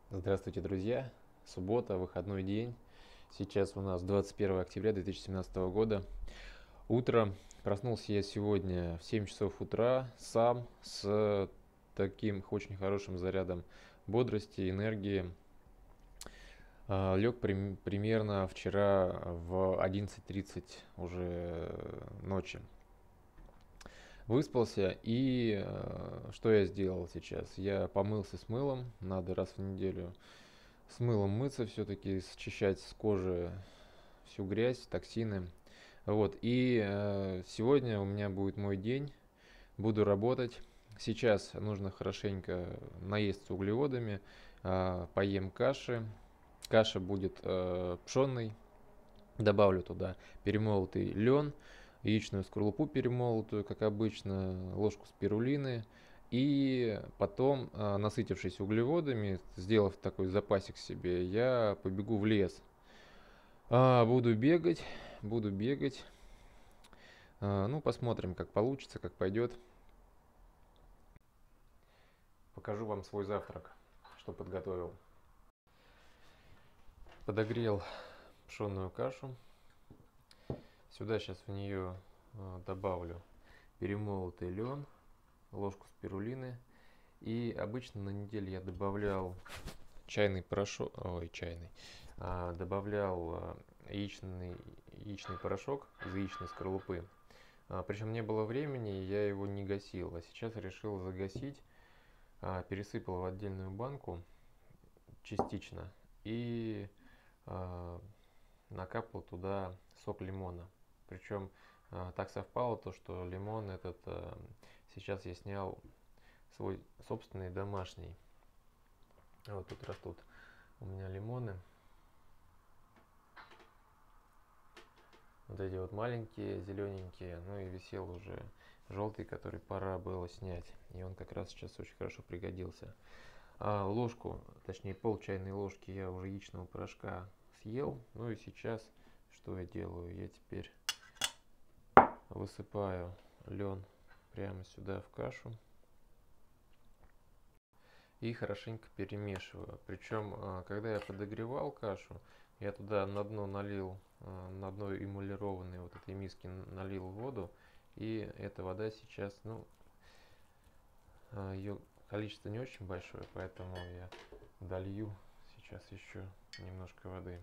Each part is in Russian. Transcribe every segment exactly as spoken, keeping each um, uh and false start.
Здравствуйте, друзья! Суббота, выходной день. Сейчас у нас двадцать первое октября две тысячи семнадцатого года. Утро. Проснулся я сегодня в семь часов утра, сам, с таким очень хорошим зарядом бодрости, энергии. А, Лег прим- примерно вчера в одиннадцать тридцать уже ночи. Выспался, и э, что я сделал сейчас? Я помылся с мылом, надо раз в неделю с мылом мыться, все-таки счищать с кожи всю грязь, токсины. Вот, и э, сегодня у меня будет мой день, буду работать. Сейчас нужно хорошенько наесться углеводами, э, поем каши. Каша будет э, пшенной, добавлю туда перемолотый лен, яичную скорлупу перемолотую, как обычно, ложку спирулины. И потом, а, насытившись углеводами, сделав такой запасик себе, я побегу в лес. А, Буду бегать, буду бегать. А, Ну, посмотрим, как получится, как пойдет. Покажу вам свой завтрак, что подготовил. Подогрел пшенную кашу. Сюда сейчас в нее а, добавлю перемолотый лен, ложку спирулины. И обычно на неделе я добавлял чайный порошок, ой, чайный, а, добавлял а, яичный, яичный порошок из яичной скорлупы. А, причем не было времени, я его не гасил, а сейчас решил загасить, а, пересыпал в отдельную банку частично и а, накапал туда сок лимона. Причем а, так совпало то, что лимон этот а, сейчас я снял свой собственный домашний. Вот тут растут у меня лимоны. Вот эти вот маленькие, зелененькие. Ну и висел уже желтый, который пора было снять. И он как раз сейчас очень хорошо пригодился. А ложку, точнее пол чайной ложки я уже яичного порошка съел. Ну и сейчас что я делаю? Я теперь высыпаю лен прямо сюда в кашу. И хорошенько перемешиваю. Причем, когда я подогревал кашу, я туда на дно налил, на дно эмулированной вот этой миски налил воду. И эта вода сейчас, ну, ее количество не очень большое, поэтому я долью сейчас еще немножко воды,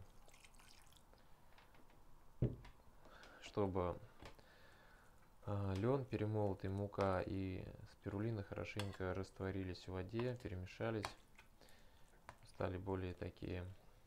чтобы лен, перемолотый, мука и спирулина хорошенько растворились в воде, перемешались, стали более такие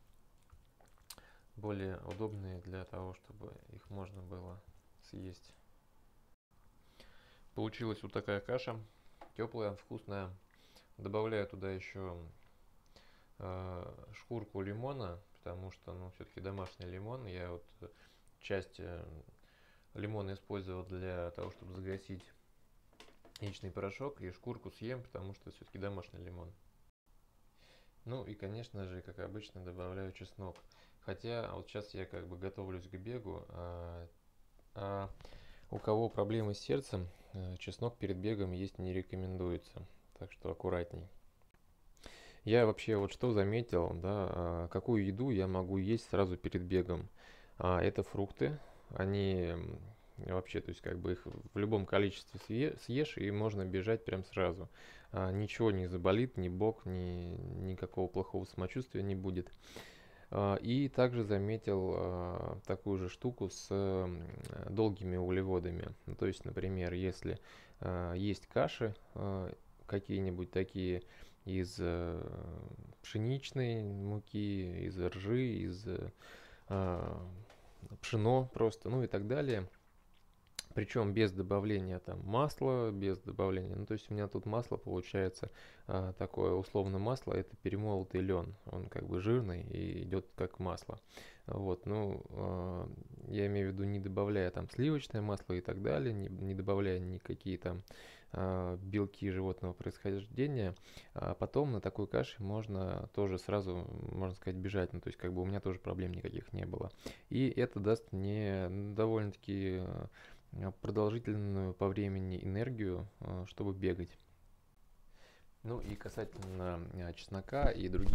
более удобные для того, чтобы их можно было съесть. Получилась вот такая каша, теплая, вкусная. Добавляю туда еще э, шкурку лимона, потому что, ну, все-таки домашний лимон. Я вот часть э, лимона использовал для того, чтобы загасить яичный порошок, и шкурку съем, потому что все-таки домашний лимон. Ну и, конечно же, как обычно, добавляю чеснок. Хотя вот сейчас я как бы готовлюсь к бегу, а, а у кого проблемы с сердцем, чеснок перед бегом есть не рекомендуется. Так что аккуратней. Я вообще вот что заметил, да, какую еду я могу есть сразу перед бегом. А, Это фрукты. Они вообще, то есть как бы их в любом количестве съешь, и можно бежать прям сразу. А, Ничего не заболит, ни бок, ни никакого плохого самочувствия не будет. А, И также заметил а, такую же штуку с м, долгими углеводами. Ну, то есть, например, если а, есть каши а, какие-нибудь такие из э, пшеничной муки, из ржи, из а, пшено просто, ну и так далее. Причем без добавления там масла, без добавления, ну то есть у меня тут масло получается а, такое условно масло, это перемолотый лен, он как бы жирный и идет как масло. Вот, ну а, я имею в виду не добавляя там сливочное масло и так далее, не, не добавляя никакие там а, белки животного происхождения, а потом на такой каше можно тоже сразу, можно сказать, бежать, ну то есть как бы у меня тоже проблем никаких не было. И это даст мне довольно-таки продолжительную по времени энергию, чтобы бегать. Ну и касательно чеснока и других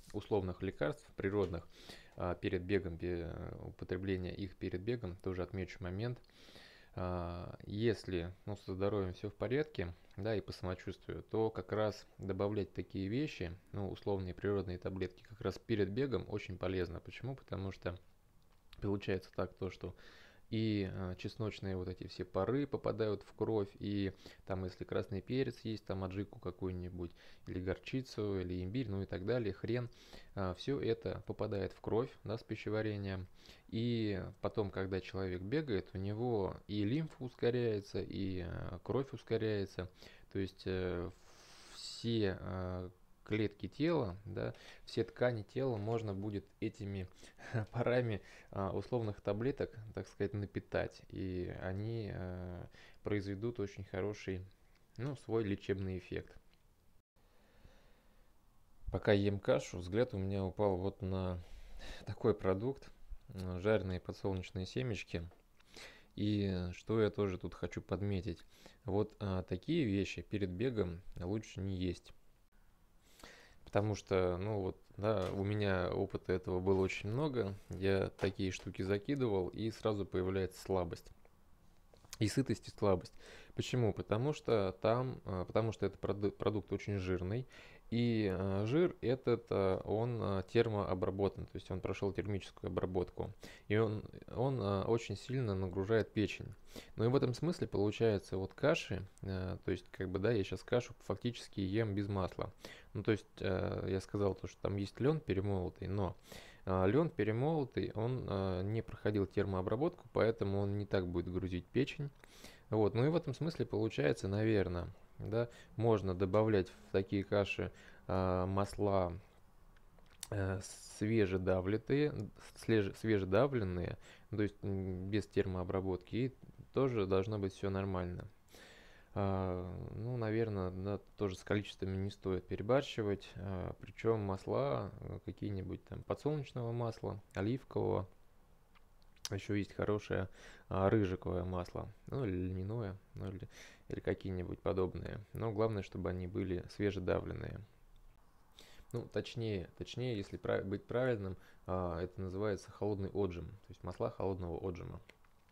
условных лекарств природных а, перед бегом, пе- употребление их перед бегом, тоже отмечу момент. А, Если, ну, со здоровьем все в порядке, да, и по самочувствию, то как раз добавлять такие вещи, ну, условные природные таблетки, как раз перед бегом очень полезно. Почему? Потому что получается так, то, что и э, чесночные вот эти все пары попадают в кровь, и там, если красный перец есть, там аджику какую-нибудь, или горчицу, или имбирь, ну и так далее, хрен, все это попадает в кровь, да, с пищеварением, и потом, когда человек бегает, у него и лимфа ускоряется, и э, кровь ускоряется, то есть э, все э, клетки тела, да, все ткани тела можно будет этими парами а, условных таблеток, так сказать, напитать, и они а, произведут очень хороший, ну, свой лечебный эффект. Пока ем кашу, взгляд у меня упал вот на такой продукт, а, жареные подсолнечные семечки. И что я тоже тут хочу подметить, вот а, такие вещи перед бегом лучше не есть. Потому что, ну вот, да, у меня опыта этого было очень много. Я такие штуки закидывал, и сразу появляется слабость. И сытость, и слабость. Почему? Потому что там, а, потому что это проду- продукт очень жирный, и а, жир этот, а, он а, термообработан, то есть он прошел термическую обработку, и он, он а, очень сильно нагружает печень. Ну и в этом смысле получается вот каши, а, то есть как бы, да, я сейчас кашу фактически ем без масла. Ну то есть а, я сказал то, что там есть лен перемолотый, но а, лен перемолотый, он а, не проходил термообработку, поэтому он не так будет грузить печень. Вот. Ну и в этом смысле получается, наверное, да, можно добавлять в такие каши а, масла э, свежедавлитые, слеж- свежедавленные, то есть м, без термообработки, и тоже должно быть все нормально. А, ну, наверное, да, тоже с количествами не стоит перебарщивать. А, причем масла э, какие-нибудь там подсолнечного масла, оливкового. Еще есть хорошее а, рыжиковое масло, ну или льняное, ну или, или какие-нибудь подобные. Но главное, чтобы они были свежедавленные. Ну, точнее, точнее, если прав- быть правильным, а, это называется холодный отжим, то есть масла холодного отжима.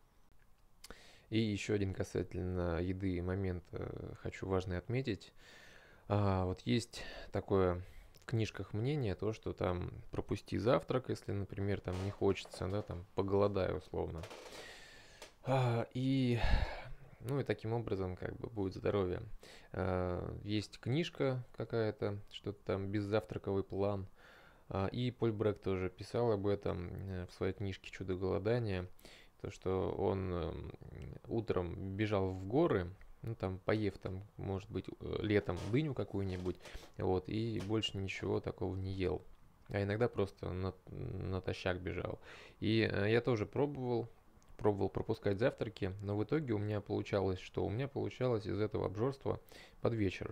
И еще один касательно еды момент э, хочу важный отметить. А, вот есть такое в книжках мнение, то, что там пропусти завтрак, если, например, там не хочется, да, там поголодай условно. А, и, ну и таким образом как бы будет здоровье. А, есть книжка какая-то, что-то там беззавтраковый план. А, и Поль Брек тоже писал об этом э, в своей книжке «Чудо голодания». То, что он эм, утром бежал в горы, ну там поев там, может быть, э, летом дыню какую-нибудь, вот, и больше ничего такого не ел. А иногда просто на, натощак бежал. И э, я тоже пробовал, пробовал пропускать завтраки, но в итоге у меня получалось, что у меня получалось из этого обжорства под вечер.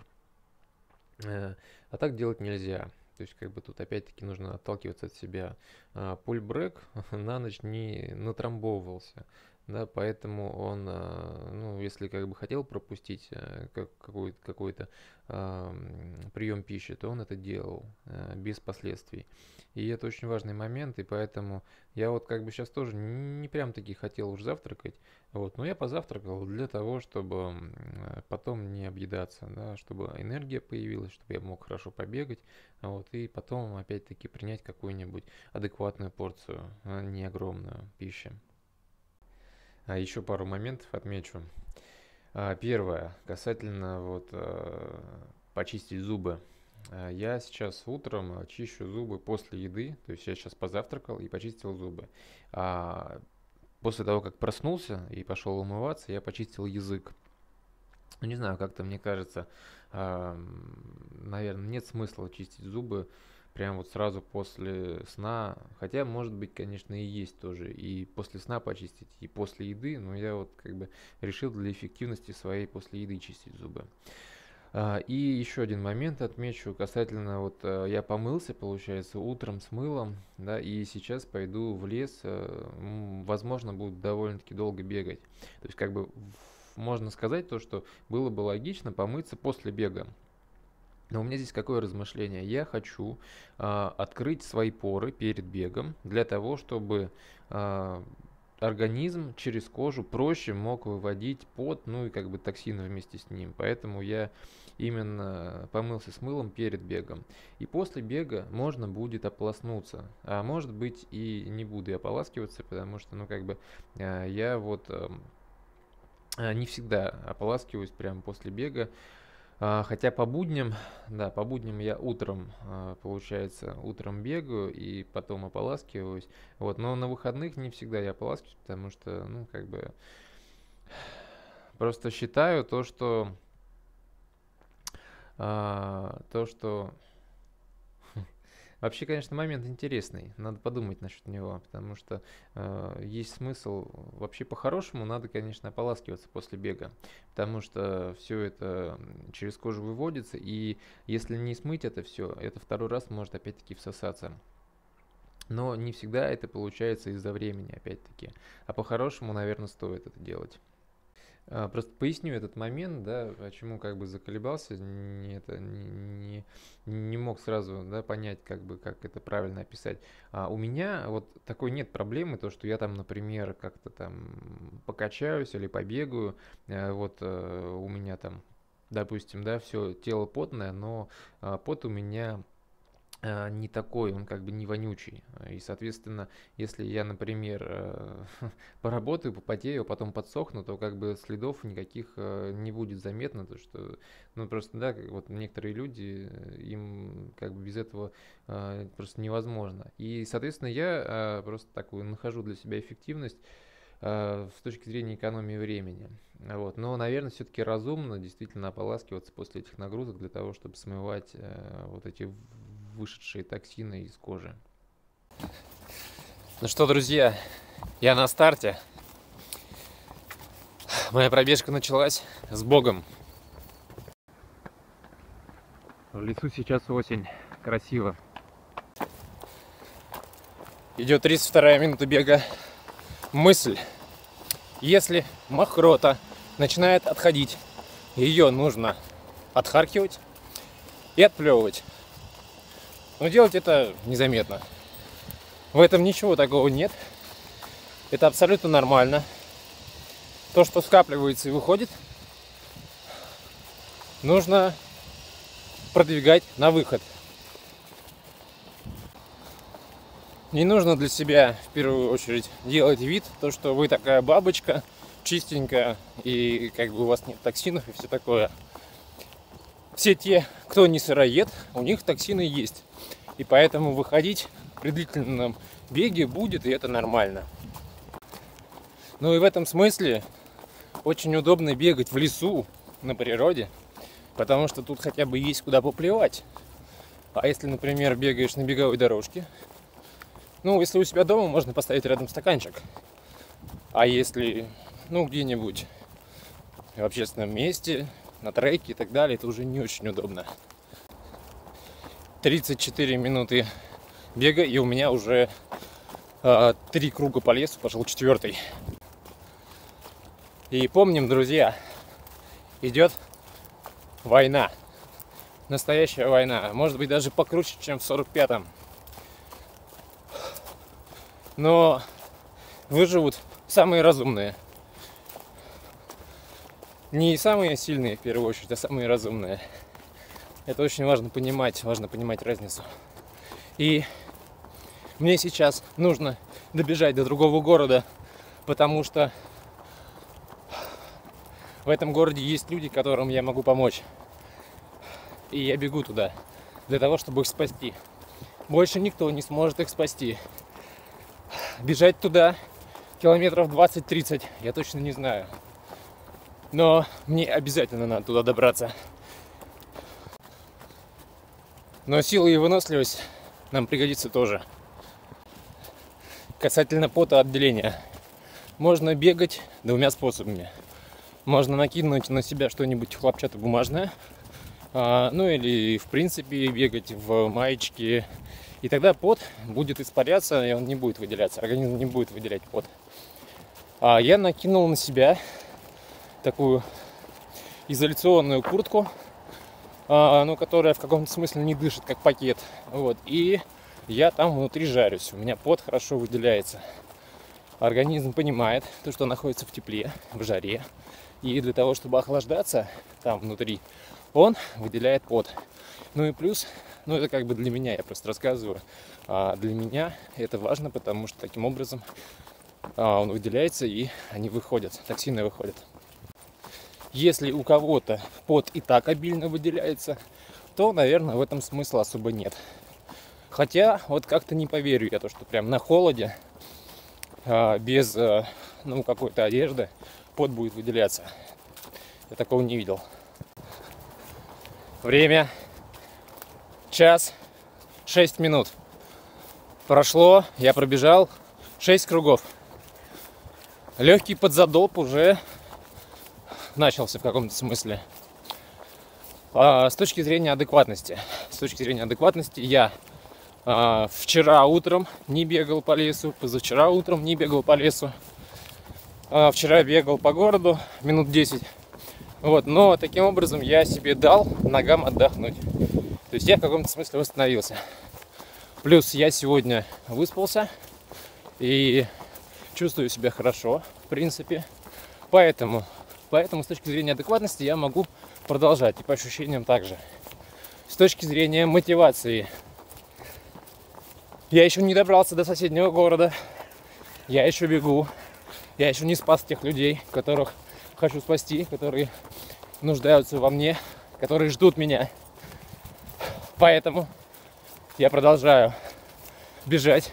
Э, А так делать нельзя. То есть, как бы тут опять-таки нужно отталкиваться от себя. А, Поль Брек на ночь не натрамбовывался, да, поэтому он, а, ну, если как бы хотел пропустить э, как, какой-то, какой-то а, м, прием пищи, то он это делал э, без последствий. И это очень важный момент, и поэтому я вот как бы сейчас тоже не прям таки хотел уж завтракать, вот, но я позавтракал для того, чтобы м, э, потом не объедаться, да, чтобы энергия появилась, чтобы я мог хорошо побегать, вот, и потом опять-таки принять какую-нибудь адекватную порцию, а не огромную пищи. А еще пару моментов отмечу. А, Первое, касательно вот э, почистить зубы. А, Я сейчас утром э, чищу зубы после еды, то есть я сейчас позавтракал и почистил зубы. А после того, как проснулся и пошел умываться, я почистил язык. Ну, не знаю, как-то мне кажется, наверное, нет смысла чистить зубы прям вот сразу после сна. Хотя, может быть, конечно, и есть тоже. И после сна почистить, и после еды. Но я вот как бы решил для эффективности своей после еды чистить зубы. А, И еще один момент отмечу касательно, вот э, я помылся, получается, утром с мылом, да, и сейчас пойду в лес, э, м, возможно, буду довольно-таки долго бегать. То есть, как бы, в- можно сказать то, что было бы логично помыться после бега. Но у меня здесь какое размышление? Я хочу а, открыть свои поры перед бегом для того, чтобы а, организм через кожу проще мог выводить пот, ну и как бы токсины вместе с ним. Поэтому я именно помылся с мылом перед бегом. И после бега можно будет ополоснуться. А может быть и не буду я ополаскиваться, потому что, ну как бы а, я вот а, не всегда ополаскиваюсь прямо после бега. А, Хотя по будням, да, по будням я утром, а, получается, утром бегаю и потом ополаскиваюсь. Вот, но на выходных не всегда я ополаскиваюсь, потому что, ну, как бы, просто считаю то, что, а, то, что Вообще, конечно, момент интересный. Надо подумать насчет него, потому что э, есть смысл. Вообще, по-хорошему, надо, конечно, ополаскиваться после бега, потому что все это м, через кожу выводится, и если не смыть это все, это второй раз может опять-таки всосаться. Но не всегда это получается из-за времени, опять-таки. А по-хорошему, наверное, стоит это делать. А, Просто поясню этот момент, да, почему как бы заколебался, не, это, не, не, не мог сразу, да, понять, как бы, как это правильно описать. А у меня вот такой нет проблемы, то, что я там, например, как-то там покачаюсь или побегаю, э, вот э, у меня там, допустим, да, все тело потное, но а, пот у меня а, не такой, он как бы не вонючий. И, соответственно, если я, например, э, поработаю, попотею, а потом подсохну, то как бы следов никаких э, не будет заметно, то что, ну просто, да, как вот некоторые люди, э, им как бы без этого э, просто невозможно. И, соответственно, я э, просто такую нахожу для себя эффективность э, с точки зрения экономии времени. Вот. Но, наверное, все-таки разумно действительно ополаскиваться после этих нагрузок для того, чтобы смывать э, вот эти вышедшие токсины из кожи. Ну что, друзья, я на старте. Моя пробежка началась. С Богом. В лесу сейчас осень. Красиво. Идет тридцать вторая минута бега. Мысль. Если мокрота начинает отходить, ее нужно отхаркивать и отплевывать. Но делать это незаметно. В этом ничего такого нет. Это абсолютно нормально. То, что скапливается и выходит, нужно продвигать на выход. Не нужно для себя в первую очередь делать вид, то, что вы такая бабочка, чистенькая, и как бы у вас нет токсинов и все такое. Все те, кто не сыроед, у них токсины есть. И поэтому выходить при длительном беге будет, и это нормально. Ну и в этом смысле очень удобно бегать в лесу, на природе, потому что тут хотя бы есть куда поплевать. А если, например, бегаешь на беговой дорожке, ну, если у себя дома, можно поставить рядом стаканчик. А если, ну, где-нибудь в общественном месте, на треке и так далее, это уже не очень удобно. тридцать четыре минуты бега, и у меня уже э, три круга по лесу, пошел четвертый. И помним, друзья, идет война. Настоящая война. Может быть, даже покруче, чем в сорок пятом. Но выживут самые разумные. Не самые сильные, в первую очередь, а самые разумные. Это очень важно понимать, важно понимать разницу. И мне сейчас нужно добежать до другого города, потому что в этом городе есть люди, которым я могу помочь. И я бегу туда для того, чтобы их спасти. Больше никто не сможет их спасти. Бежать туда километров двадцать-тридцать я точно не знаю. Но мне обязательно надо туда добраться. Но сила и выносливость нам пригодится тоже. Касательно потоотделения. Можно бегать двумя способами. Можно накинуть на себя что-нибудь хлопчатобумажное. А, ну или в принципе бегать в маечке. И тогда пот будет испаряться, и он не будет выделяться. Организм не будет выделять пот. А я накинул на себя такую изоляционную куртку а, ну, которая в каком-то смысле не дышит, как пакет. Вот. И я там внутри жарюсь. У меня пот хорошо выделяется. Организм понимает, то, что он находится в тепле, в жаре. И для того, чтобы охлаждаться там внутри, он выделяет пот. Ну и плюс, ну это как бы для меня, я просто рассказываю. А для меня это важно, потому что таким образом а, он выделяется и они выходят, токсины выходят. Если у кого-то пот и так обильно выделяется, то, наверное, в этом смысла особо нет. Хотя, вот как-то не поверю я, то, что прям на холоде, а, без а, ну, какой-то одежды, пот будет выделяться. Я такого не видел. Время час шесть минут. Прошло, я пробежал шесть кругов. Легкий подзадоп уже начался в каком-то смысле. А, с точки зрения адекватности. С точки зрения адекватности я а, вчера утром не бегал по лесу, позавчера утром не бегал по лесу. А, вчера бегал по городу минут десять. Вот, но таким образом я себе дал ногам отдохнуть. То есть я в каком-то смысле восстановился. Плюс я сегодня выспался и чувствую себя хорошо, в принципе. Поэтому, поэтому с точки зрения адекватности я могу продолжать. И по ощущениям также. С точки зрения мотивации. Я еще не добрался до соседнего города. Я еще бегу. Я еще не спас тех людей, которых хочу спасти, которые нуждаются во мне, которые ждут меня. Поэтому я продолжаю бежать.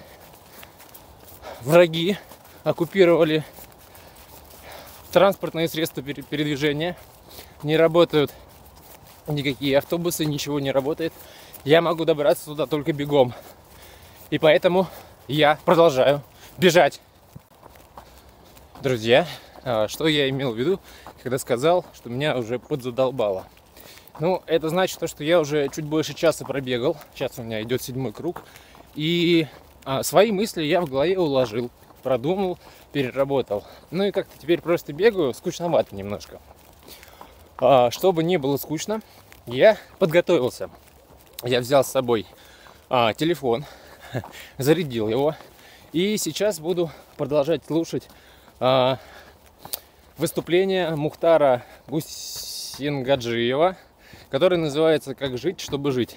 Враги оккупировали транспортные средства передвижения. Не работают никакие автобусы, ничего не работает. Я могу добраться туда только бегом. И поэтому я продолжаю бежать. Друзья, что я имел в виду, когда сказал, что меня уже подзадолбало? Ну, это значит, что я уже чуть больше часа пробегал. Сейчас у меня идет седьмой круг. И а, свои мысли я в голове уложил, продумал, переработал. Ну и как-то теперь просто бегаю, скучновато немножко. А, чтобы не было скучно, я подготовился. Я взял с собой а, телефон, зарядил его. И сейчас буду продолжать слушать а, выступление Мухтара Гусингаджиева, который называется «Как жить, чтобы жить».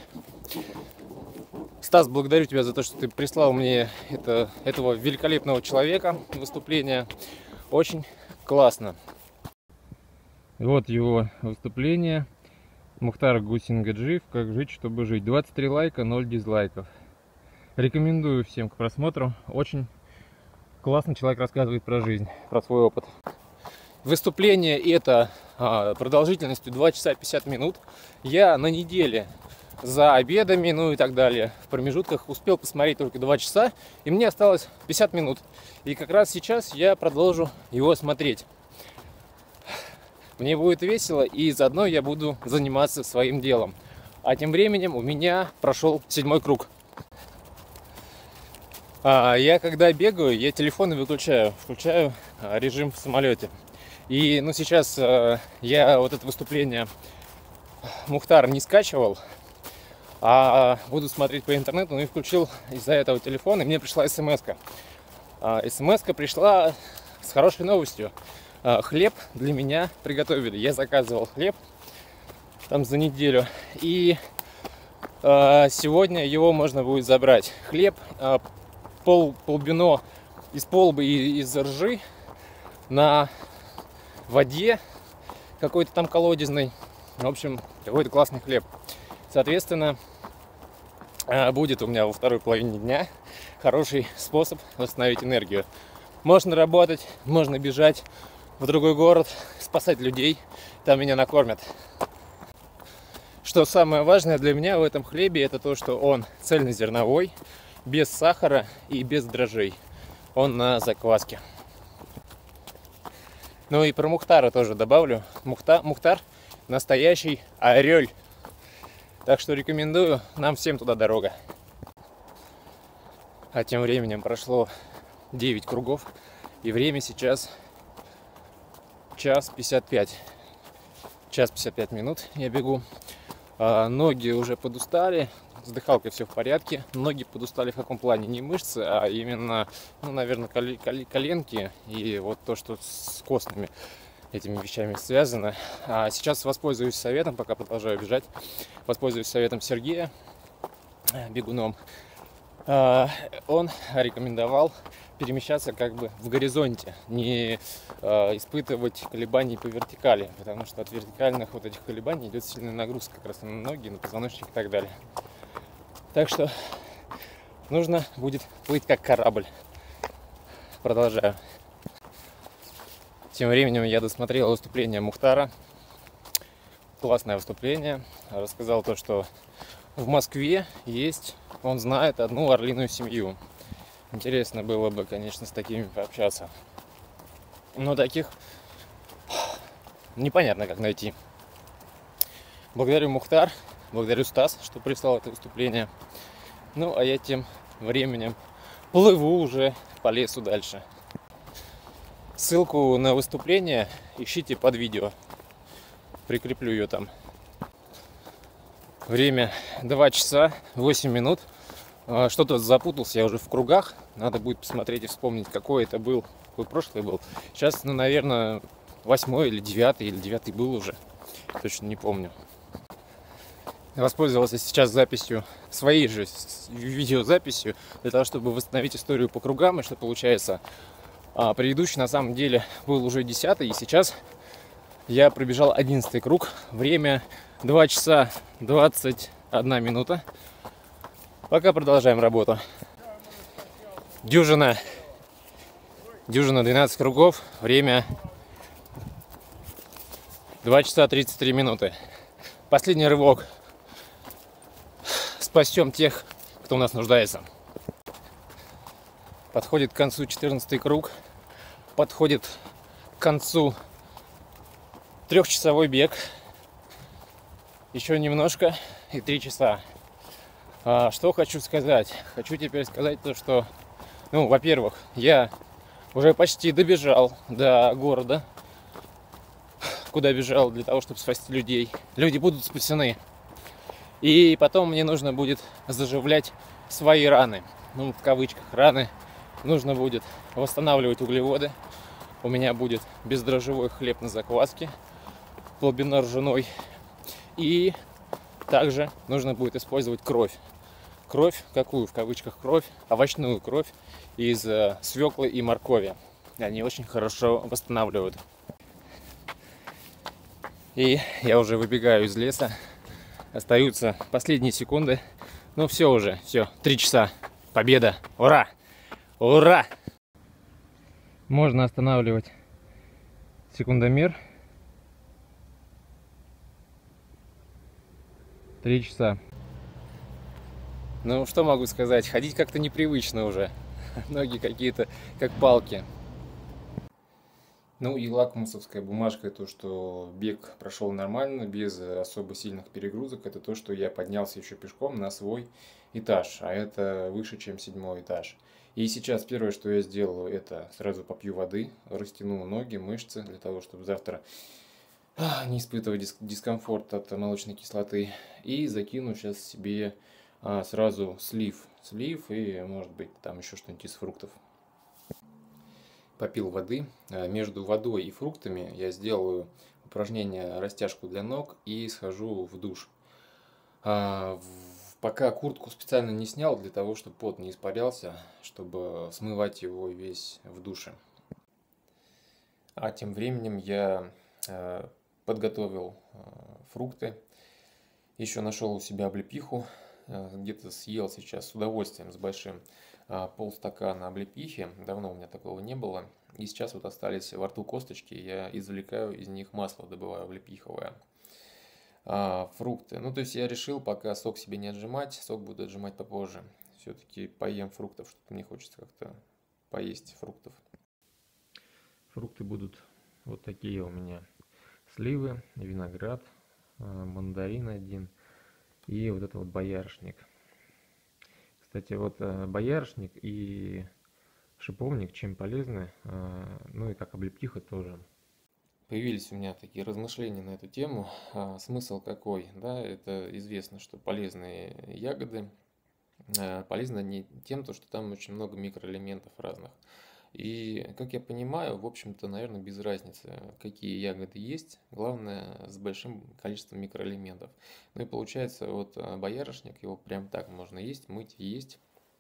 Стас, благодарю тебя за то, что ты прислал мне это, этого великолепного человека выступление. Очень классно. Вот его выступление. Мухтар Гусингаджиев «Как жить, чтобы жить». двадцать три лайка, ноль дизлайков. Рекомендую всем к просмотру. Очень классно человек рассказывает про жизнь, про свой опыт. Выступление это а, продолжительностью два часа пятьдесят минут. Я на неделе за обедами, ну и так далее, в промежутках успел посмотреть только два часа, и мне осталось пятьдесят минут. И как раз сейчас я продолжу его смотреть. Мне будет весело, и заодно я буду заниматься своим делом. А тем временем у меня прошел седьмой круг. А, я когда бегаю, я телефон выключаю, включаю а, режим в самолете. И ну, сейчас а, я вот это выступление Мухтар не скачивал, а буду смотреть по интернету, ну и включил из-за этого телефона, и мне пришла смс-ка. А, смс-ка пришла с хорошей новостью. А, хлеб для меня приготовили. Я заказывал хлеб там за неделю, и а, сегодня его можно будет забрать. Хлеб а, пол, полбино из полбы и из ржи на воде какой-то там колодезной. В общем, какой-то классный хлеб. Соответственно, будет у меня во второй половине дня хороший способ восстановить энергию. Можно работать, можно бежать в другой город, спасать людей, там меня накормят. Что самое важное для меня в этом хлебе, это то, что он цельнозерновой, без сахара и без дрожжей. Он на закваске. Ну и про Мухтара тоже добавлю. Мухта, Мухтар настоящий орель. Так что рекомендую, нам всем туда дорога. А тем временем прошло девять кругов, и время сейчас час пятьдесят пять. Час пятьдесят пять минут я бегу. А, ноги уже подустали, с дыхалкой все в порядке. Ноги подустали в каком плане? Не мышцы, а именно, ну, наверное, коленки и вот то, что с костными этими вещами связано. А сейчас воспользуюсь советом, пока продолжаю бежать, воспользуюсь советом Сергея, бегуном. А, он рекомендовал перемещаться как бы в горизонте, не э, испытывать колебаний по вертикали, потому что от вертикальных вот этих колебаний идет сильная нагрузка как раз на ноги, на позвоночник и так далее. Так что нужно будет плыть как корабль. Продолжаю. Тем временем я досмотрел выступление Мухтара. Классное выступление. Рассказал то, что в Москве есть, он знает одну орлиную семью. Интересно было бы, конечно, с такими пообщаться. Но таких непонятно, как найти. Благодарю Мухтар, благодарю Стас, что прислал это выступление. Ну, а я тем временем плыву уже по лесу дальше. Ссылку на выступление ищите под видео. Прикреплю ее там. Время два часа восемь минут. Что-то запутался я уже в кругах. Надо будет посмотреть и вспомнить, какой это был, какой прошлый был. Сейчас, ну, наверное, восьмой или девятый, или девятый был уже. Точно не помню. Воспользовался сейчас записью, своей же видеозаписью, для того, чтобы восстановить историю по кругам. И что получается, предыдущий на самом деле был уже десятый, и сейчас я пробежал одиннадцатый круг. Время два часа двадцать одна минута. Пока продолжаем работу. Дюжина. Дюжина двенадцать кругов. Время два часа тридцать три минуты. Последний рывок. Спасем тех, кто у нас нуждается. Подходит к концу четырнадцатый круг. Подходит к концу трехчасовой бег. Еще немножко и три часа. А, что хочу сказать? Хочу теперь сказать то, что, ну, во-первых, я уже почти добежал до города, куда бежал для того, чтобы спасти людей. Люди будут спасены. И потом мне нужно будет заживлять свои раны. Ну, в кавычках, раны. Нужно будет восстанавливать углеводы. У меня будет бездрожжевой хлеб на закваске, глубинно-ржаной. И также нужно будет использовать кровь. Кровь, какую в кавычках кровь? Овощную кровь из э, свеклы и моркови. Они очень хорошо восстанавливают. И я уже выбегаю из леса. Остаются последние секунды. Ну все уже, все, три часа. Победа! Ура! Ура! Можно останавливать секундомер. Три часа. Ну, что могу сказать? Ходить как-то непривычно уже. Ноги какие-то как палки. Ну и лакмусовская бумажка, то, что бег прошел нормально, без особо сильных перегрузок, это то, что я поднялся еще пешком на свой этаж, а это выше, чем седьмой этаж. И сейчас первое, что я сделаю, это сразу попью воды, растяну ноги, мышцы, для того, чтобы завтра не испытывать дискомфорт от молочной кислоты. И закину сейчас себе а, сразу слив. Слив и, может быть, там еще что-нибудь из фруктов. Попил воды. Между водой и фруктами я сделаю упражнение растяжку для ног и схожу в душ. А, в, пока куртку специально не снял, для того, чтобы пот не испарялся, чтобы смывать его весь в душе. А тем временем я а, подготовил а, фрукты. Еще нашел у себя облепиху. А, где-то съел сейчас с удовольствием, с большим. Полстакана облепихи, давно у меня такого не было, и сейчас вот остались во рту косточки, я извлекаю из них масло, добываю облепиховое. А, фрукты, ну то есть я решил пока сок себе не отжимать, сок буду отжимать попозже, все-таки поем фруктов, что-то мне хочется как-то поесть фруктов. Фрукты будут вот такие у меня: сливы, виноград, мандарин один и вот это вот боярышник. Кстати, вот боярышник и шиповник чем полезны, ну и как облепиха тоже. появились у меня такие размышления на эту тему. А, смысл какой? Да, это известно, что полезные ягоды а, полезны они тем, то, что там очень много микроэлементов разных. И, как я понимаю, в общем-то, наверное, без разницы, какие ягоды есть. Главное, с большим количеством микроэлементов. Ну и получается, вот а, боярышник, его прям так можно есть, мыть и есть.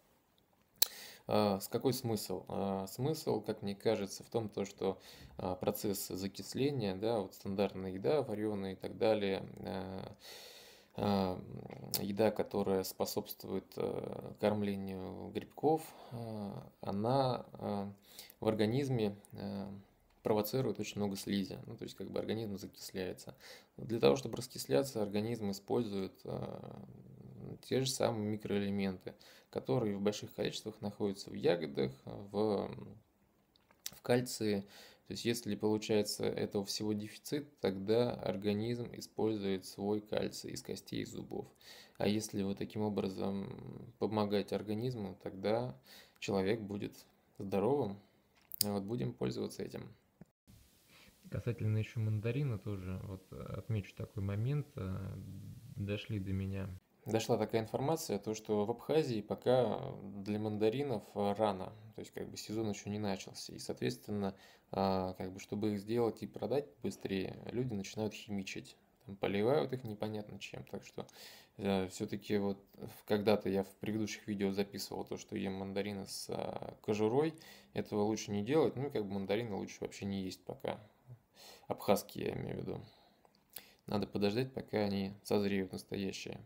А, С какой смысл? А, Смысл, как мне кажется, в том, то, что а, процесс закисления, да, вот стандартная еда, вареная и так далее, а, а, еда, которая способствует а, кормлению грибков, а, она а, в организме а, провоцирует очень много слизи, ну, то есть как бы организм закисляется. Для того, чтобы раскисляться, организм использует а, те же самые микроэлементы, которые в больших количествах находятся в ягодах, в, в кальции. То есть если получается этого всего дефицит, тогда организм использует свой кальций из костей и зубов. А если вот таким образом помогать организму, тогда человек будет здоровым. Вот будем пользоваться этим. Касательно еще мандарина тоже, вот отмечу такой момент, э, дошли до меня. Дошла такая информация, то что в Абхазии пока для мандаринов а, рано, то есть как бы сезон еще не начался, и соответственно, а, как бы чтобы их сделать и продать быстрее, люди начинают химичить, там, поливают их непонятно чем, так что все-таки вот в- когда-то я в предыдущих видео записывал то, что ем мандарины с а, кожурой, этого лучше не делать, ну и как бы мандарины лучше вообще не есть пока, абхазские я имею в виду, надо подождать, пока они созреют настоящие.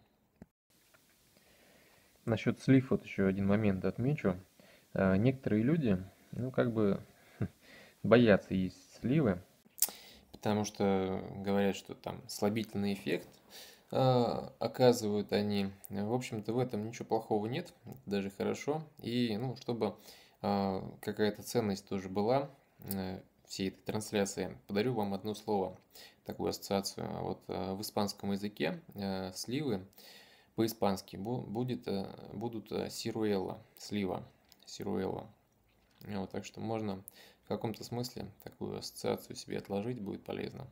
Насчет слив вот еще один момент отмечу. Э, Некоторые люди, ну, как бы боятся есть сливы. Потому что говорят, что там слабительный эффект а, оказывают они. В общем-то, в этом ничего плохого нет, это даже хорошо. И, ну, чтобы а, какая-то ценность тоже была э, всей этой трансляции, подарю вам одно слово, такую ассоциацию. Вот а, в испанском языке а, сливы по-испански бу- будет, э, будут э, сируэла, слива, сируэла. Вот, так что можно в каком-то смысле такую ассоциацию себе отложить, будет полезно.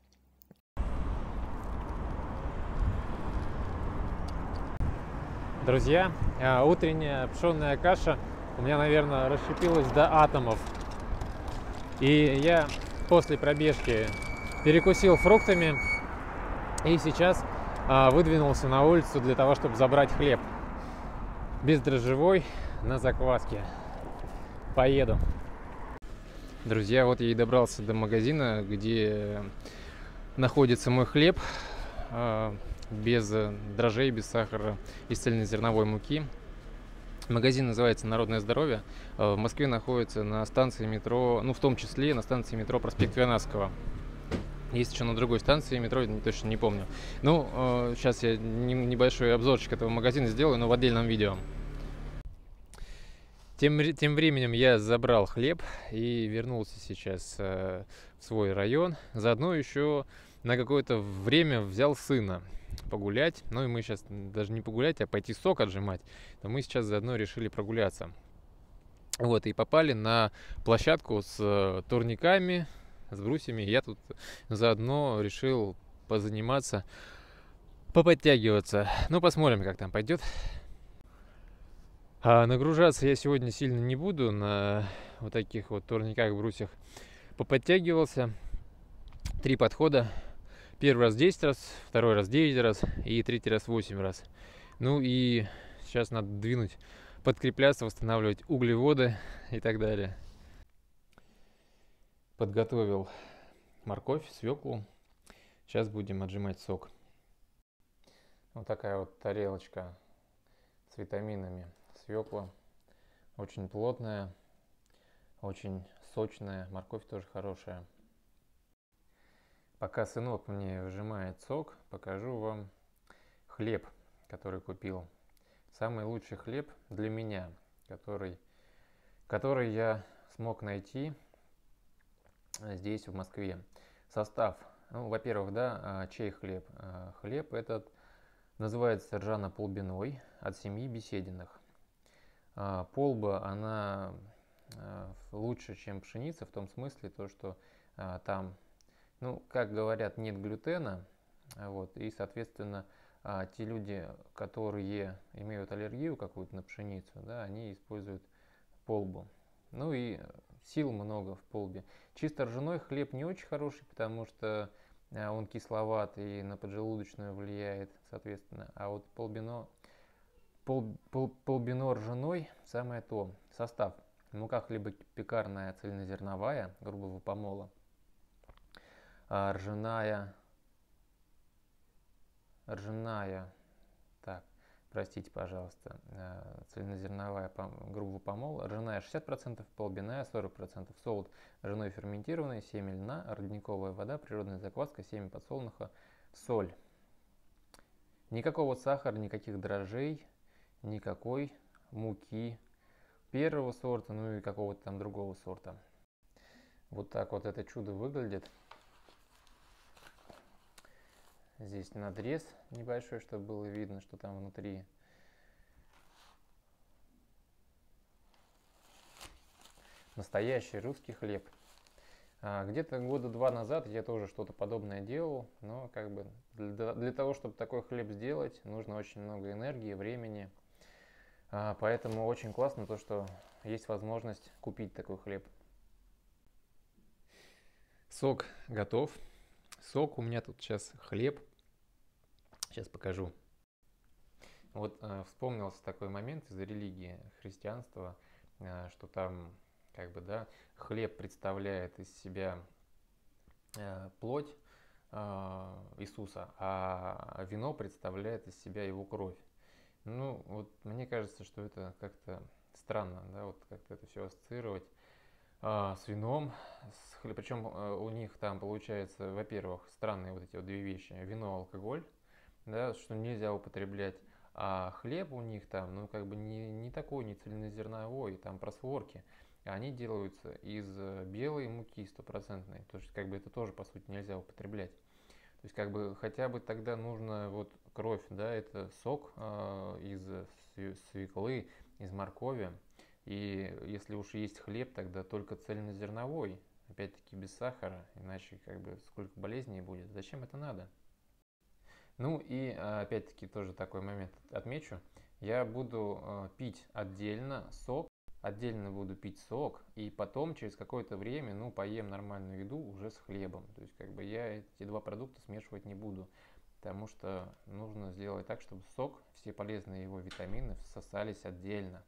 Друзья, а, утренняя пшенная каша у меня, наверное, расщепилась до атомов. И я после пробежки перекусил фруктами и сейчас а, выдвинулся на улицу для того, чтобы забрать хлеб. Бездрожжевой на закваске. Поеду. Друзья, вот я и добрался до магазина, где находится мой хлеб. а, без дрожжей, без сахара, из цельнозерновой муки. Магазин называется «Народное здоровье». В Москве находится на станции метро, ну в том числе на станции метро Проспект Вернадского. Есть еще на другой станции метро, точно не помню. Ну, сейчас я небольшой обзорчик этого магазина сделаю, но в отдельном видео. Тем, тем временем я забрал хлеб и вернулся сейчас в свой район. Заодно еще на какое-то время взял сына погулять. Ну и мы сейчас даже не погулять, а пойти сок отжимать. Но мы сейчас заодно решили прогуляться. Вот, и попали на площадку с турниками, с брусьями. Я тут заодно решил позаниматься, поподтягиваться. Ну, посмотрим, как там пойдет. А нагружаться я сегодня сильно не буду на вот таких вот турниках, брусьях. Поподтягивался. Три подхода. Первый раз десять раз, второй раз девять раз и третий раз восемь раз. Ну и сейчас надо двинуть, подкрепляться, восстанавливать углеводы и так далее. Подготовил морковь, свеклу. Сейчас будем отжимать сок. Вот такая вот тарелочка с витаминами. Свекла очень плотная, очень сочная. Морковь тоже хорошая. Пока сынок мне выжимает сок, покажу вам хлеб, который купил. Самый лучший хлеб для меня, который, который я смог найти здесь, в Москве. Состав. Ну, во-первых, да, чей хлеб? Хлеб этот называется ржано-полбяной от семьи Бесединых. Полба, она лучше, чем пшеница, в том смысле, то, что там Ну, как говорят, нет глютена, вот, и, соответственно, а, те люди, которые имеют аллергию какую-то на пшеницу, да, они используют полбу. Ну и сил много в полбе. Чисто ржаной хлеб не очень хороший, потому что а, он кисловат и на поджелудочную влияет, соответственно. А вот полбино, пол, пол, полбино ржаной самое то. Состав: мука хлебопекарная цельнозерновая грубого помола, а, ржаная, ржаная, так, простите, пожалуйста, цельнозерновая грубого помола, ржаная шестьдесят процентов, полбяная сорок процентов, солод ржаной ферментированный, семя льна, родниковая вода, природная закваска, семя подсолнуха, соль. Никакого сахара, никаких дрожжей, никакой муки первого сорта, ну и какого-то там другого сорта. Вот так вот это чудо выглядит. Здесь надрез небольшой, чтобы было видно, что там внутри. Настоящий русский хлеб. А, где-то года два назад я тоже что-то подобное делал, но как бы для, для того, чтобы такой хлеб сделать, нужно очень много энергии, времени. А, поэтому очень классно то, что есть возможность купить такой хлеб. Сок готов. Сок у меня тут сейчас хлеб. Сейчас покажу. Вот э, вспомнился такой момент из религии христианства, э, что там как бы, да, хлеб представляет из себя э, плоть э, Иисуса, а вино представляет из себя его кровь. Ну, вот мне кажется, что это как-то странно, да, вот как-то это все ассоциировать э, с вином, с хлеб... причем э, у них там получается, во-первых, странные вот эти вот две вещи: вино, алкоголь, да, что нельзя употреблять, а хлеб у них там, ну, как бы не, не такой, не цельнозерновой, там просворки, они делаются из белой муки стопроцентной, то есть как бы это тоже, по сути, нельзя употреблять. То есть как бы хотя бы тогда нужно вот кровь, да, это сок э, из свеклы, из моркови, и если уж есть хлеб, тогда только цельнозерновой, опять-таки без сахара, иначе как бы сколько болезней будет, зачем это надо? Ну и опять-таки тоже такой момент отмечу. Я буду э, пить отдельно сок, отдельно буду пить сок, и потом через какое-то время, ну, поем нормальную еду уже с хлебом. То есть как бы я эти два продукта смешивать не буду, потому что нужно сделать так, чтобы сок, все полезные его витамины всосались отдельно.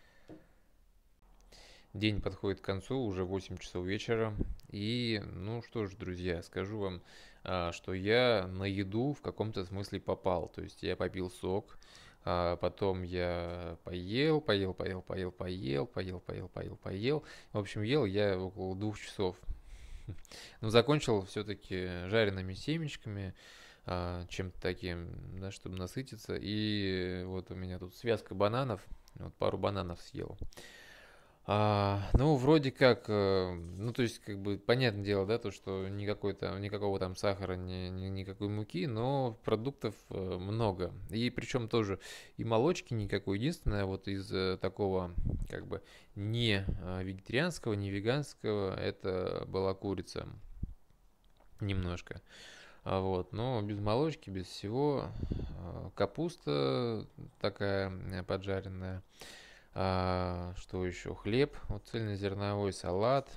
День подходит к концу, уже восемь часов вечера. И, ну что ж, друзья, скажу вам, что я на еду в каком-то смысле попал. То есть я попил сок, а потом я поел, поел, поел, поел, поел, поел, поел, поел, поел. В общем, ел я около двух часов. Но закончил все-таки жареными семечками, чем-то таким, да, чтобы насытиться. И вот у меня тут связка бананов, вот пару бананов съел. А, ну, вроде как, э, ну, то есть, как бы, понятное дело, да, то, что никакой там, никакого там сахара, ни, ни- никакой муки, но продуктов э, много. И причем тоже и молочки никакой. Единственное, вот из э, такого, как бы, не э, вегетарианского, не веганского, это была курица немножко. А вот, но без молочки, без всего. А, Капуста такая э, поджаренная. А, что еще? Хлеб, вот цельнозерновой, салат.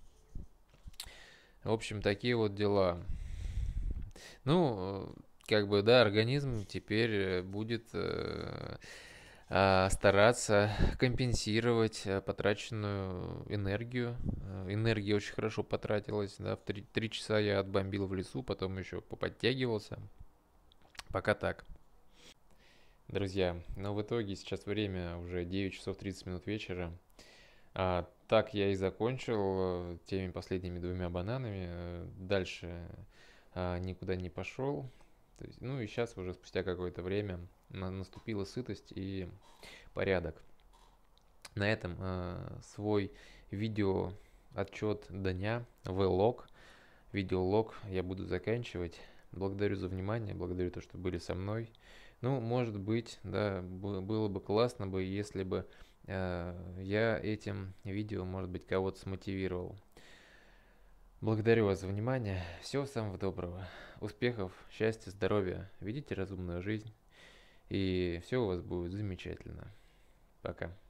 В общем, такие вот дела. Ну, э, как бы, да, организм теперь э, будет э, а, стараться компенсировать э, потраченную энергию. Э, Энергия очень хорошо потратилась, да, в три, три часа я отбомбил в лесу, потом еще поподтягивался. Пока так. Друзья, но в итоге сейчас время уже девять часов тридцать минут вечера. А, так я и закончил э, теми последними двумя бананами. Э, Дальше а, никуда не пошел. То есть, ну и сейчас уже спустя какое-то время на- наступила сытость и порядок. На этом э, свой видео отчет дня, влог, видеолог я буду заканчивать. Благодарю за внимание, благодарю то, что были со мной. Ну, может быть, да, б- было бы классно бы, если бы э, я этим видео, может быть, кого-то смотивировал. Благодарю вас за внимание. Всего самого доброго. Успехов, счастья, здоровья. Ведите разумную жизнь. И все у вас будет замечательно. Пока.